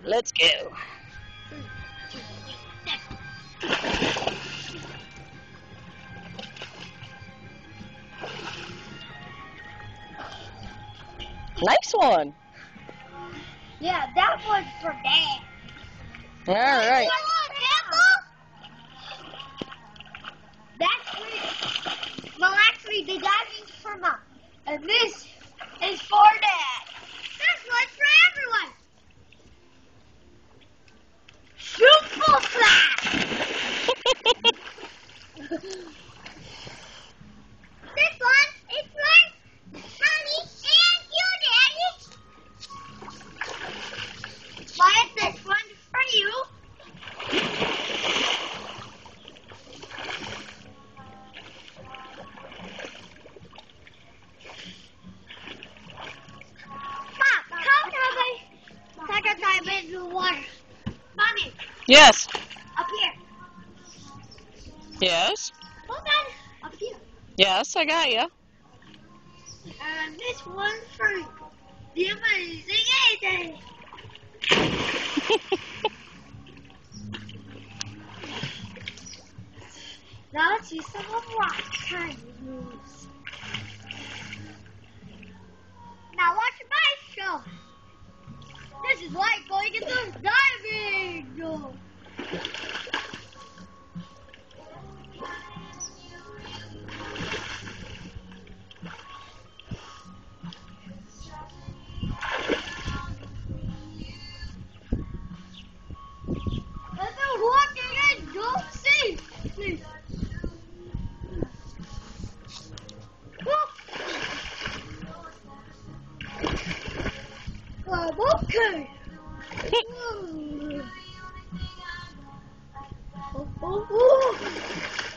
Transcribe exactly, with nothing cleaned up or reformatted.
Let's go. Nice one. Yeah, that was for Dad. All right. That's for, well, actually, the that is for Mom. And this is for Dad. This one's for everyone. Super flat. This one is for Mommy and you, Daddy. Wyatt, this one's for you. Water. Mommy. Yes. Up here. Yes. Hold on. Up here. Yes, I got you. And this one for the amazing A-Day. Now let's see some of Wyatt's kind of moves. Now watch my show. This is Wyatt going into diving. No. Let's go walking in. Go see. Please. Um, okay. oh, oh, oh.